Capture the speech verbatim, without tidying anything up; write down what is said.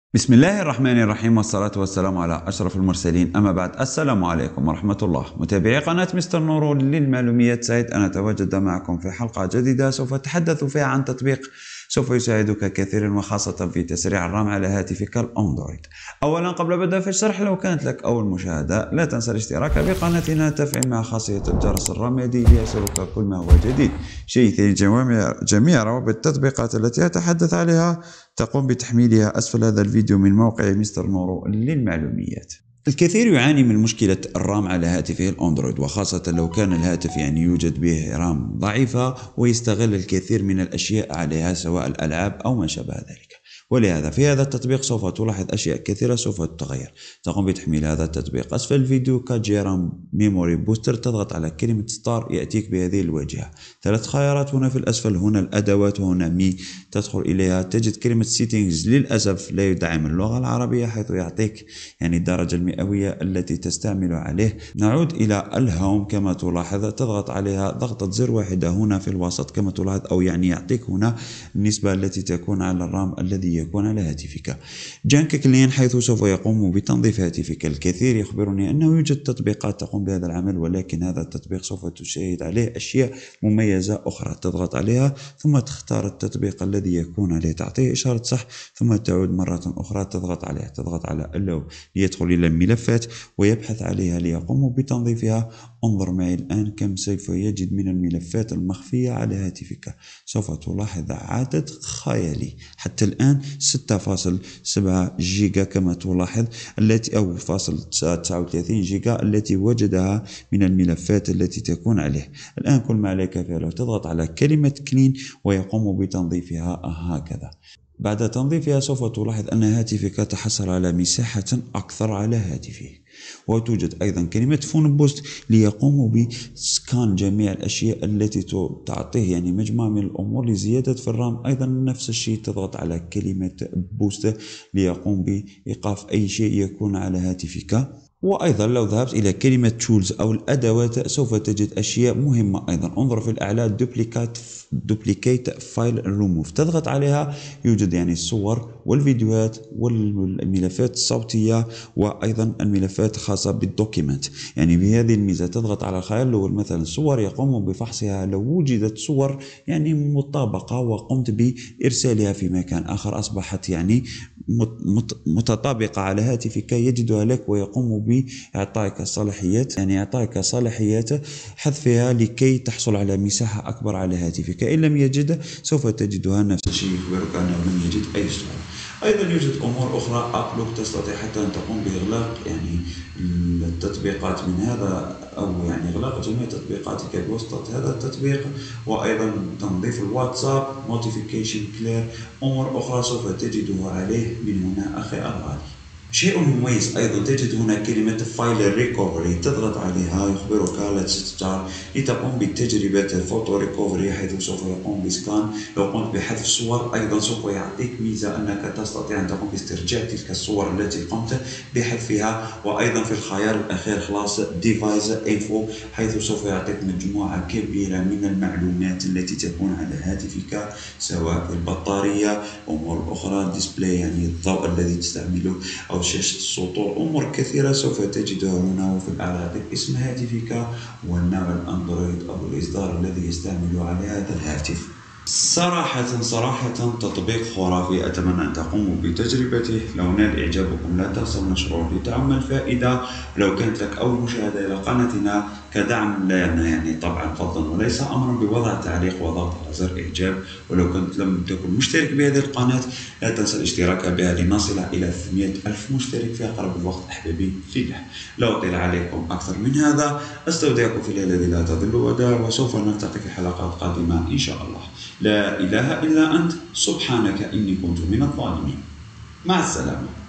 بسم الله الرحمن الرحيم، والصلاة والسلام على أشرف المرسلين. أما بعد، السلام عليكم ورحمة الله. متابعي قناة مستر نورو للمعلوميات، سعيد أن أتواجد معكم في حلقة جديدة سوف أتحدث فيها عن تطبيق سوف يساعدك كثيرا وخاصة في تسريع الرام على هاتفك الأندرويد. أولا، قبل بدء في الشرح، لو كانت لك أول مشاهدة لا تنسى الاشتراك بقناتنا، تفعيل مع خاصية الجرس الرمادي ليصلك كل ما هو جديد. شيء ثاني، جميع روابط التطبيقات التي أتحدث عليها تقوم بتحميلها أسفل هذا الفيديو من موقع مستر نورو للمعلوميات. الكثير يعاني من مشكلة الرام على هاتفه الأندرويد، وخاصة لو كان الهاتف يعني يوجد به رام ضعيفة ويستغل الكثير من الأشياء عليها، سواء الألعاب أو ما شابه ذلك. ولهذا في هذا التطبيق سوف تلاحظ أشياء كثيرة سوف تتغير. تقوم بتحميل هذا التطبيق أسفل الفيديو كجي رام ميموري بوستر، تضغط على كلمة ستار يأتيك بهذه الواجهة. ثلاث خيارات هنا في الأسفل، هنا الأدوات وهنا مي، تدخل إليها تجد كلمة سيتينجز. للأسف لا يدعم اللغة العربية، حيث يعطيك يعني الدرجة المئوية التي تستعمل عليه. نعود إلى الهوم، كما تلاحظ تضغط عليها ضغطة زر واحدة هنا في الوسط كما تلاحظ، أو يعني يعطيك هنا النسبة التي تكون على الرام الذي يكون على هاتفك. جانك كلين، حيث سوف يقوم بتنظيف هاتفك. الكثير يخبرني أنه يوجد تطبيقات تقوم بهذا العمل، ولكن هذا التطبيق سوف تشاهد عليه أشياء مميزة أخرى. تضغط عليها ثم تختار التطبيق الذي يكون عليه، تعطيه إشارة صح، ثم تعود مرة أخرى تضغط عليه، تضغط على اللو ليدخل إلى الملفات ويبحث عليها ليقوم بتنظيفها. انظر معي الآن كم سوف يجد من الملفات المخفية على هاتفك. سوف تلاحظ عدد خيالي حتى الآن، ستة فاصلة سبعة جيجا كما تلاحظ، التي أو فاصل تسعة وثلاثين جيجا التي وجدها من الملفات التي تكون عليه. الآن كل ما عليك فعله تضغط على كلمة كلين ويقوم بتنظيفها هكذا. بعد تنظيفها سوف تلاحظ أن هاتفك تحصل على مساحة أكثر على هاتفه. وتوجد أيضا كلمة فون بوست ليقوم بسكان جميع الأشياء التي تعطيه يعني مجموعة من الأمور لزيادة في الرام. أيضا نفس الشيء تضغط على كلمة بوست ليقوم بإيقاف أي شيء يكون على هاتفك. وأيضا لو ذهبت إلى كلمة تولز أو الأدوات سوف تجد أشياء مهمة أيضا. انظر في الأعلى دوبليكات دوبليكيت فايل ريموف، تضغط عليها يوجد يعني الصور والفيديوهات والملفات الصوتية وأيضا الملفات الخاصة بالدوكيمنت. يعني بهذه الميزة تضغط على الخيار الأول مثلا الصور، يقوم بفحصها. لو وجدت صور يعني مطابقة وقمت بإرسالها في مكان آخر، أصبحت يعني متطابقة على هاتفك، يجدها لك ويقوم بإعطائك صلاحيات يعني إعطائك صلاحيات حذفها لكي تحصل على مساحة أكبر على هاتفك. إن لم يجد سوف تجدها نفس الشيء، يخبرك أنه لم يجد أي صورة. أيضا يوجد أمور أخرى أبلوك، تستطيع حتى أن تقوم بإغلاق يعني التطبيقات من هذا، أو يعني إغلاق جميع تطبيقاتك بواسطة هذا التطبيق. وأيضا تنظيف الواتساب، نوتيفيكيشن كلير، أمور أخرى سوف تجدها عليه من هنا أخي الغالي. شيء مميز أيضا تجد هنا كلمة فايل ريكوفري، تضغط عليها يخبرك let's start لتقوم بتجربة الفوتو ريكوفري، حيث سوف يقوم بسكان. لو قمت بحذف صور أيضا سوف يعطيك ميزة أنك تستطيع أن تقوم باسترجاع تلك الصور التي قمت بحذفها. وأيضا في الخيار الأخير خلاص ديفايس انفو، حيث سوف يعطيك مجموعة كبيرة من المعلومات التي تكون على هاتفك، سواء البطارية، أمور أخرى، ديسبلاي يعني الضوء الذي تستعمله، أو شاشة السطور. أمور كثيرة سوف تجدها هنا. وفي الأعلى يعطيك اسم هاتفك والنوع الأندرويد أو الإصدار الذي يستعمل على هذا الهاتف. صراحة صراحة تطبيق خرافي، أتمنى أن تقوموا بتجربته. لو نال إعجابكم لا تنسوا نشره لتعم الفائدة. لو كانت لك أول مشاهدة إلى قناتنا كدعم لنا يعني طبعا فضلا وليس أمرا بوضع تعليق وضغط على زر إعجاب. ولو كنت لم تكن مشترك بهذه القناة لا تنسى الاشتراك بها لنصل إلى ثمانمئة ألف مشترك في أقرب الوقت أحبابي في الله. لا أطيل عليكم أكثر من هذا، أستودعكم في الله الذي لا تضل ودائع، وسوف نلتقي في حلقات قادمة إن شاء الله. لا إله إلا أنت سبحانك إني كنت من الظالمين. مع السلامة.